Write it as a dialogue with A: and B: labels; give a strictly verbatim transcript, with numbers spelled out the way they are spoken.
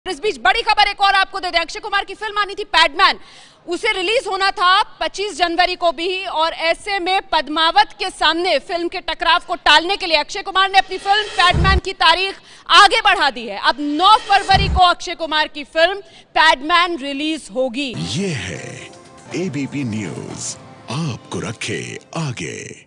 A: इस बीच बड़ी खबर एक और आपको दे दें, अक्षय कुमार की फिल्म आनी थी पैडमैन, उसे रिलीज होना था पच्चीस जनवरी को भी, और ऐसे में पद्मावत के सामने फिल्म के टकराव को टालने के लिए अक्षय कुमार ने अपनी फिल्म पैडमैन की तारीख आगे बढ़ा दी है। अब नौ फरवरी को अक्षय कुमार की फिल्म पैडमैन रिलीज होगी।
B: ये है एबीपी न्यूज, आपको रखे आगे।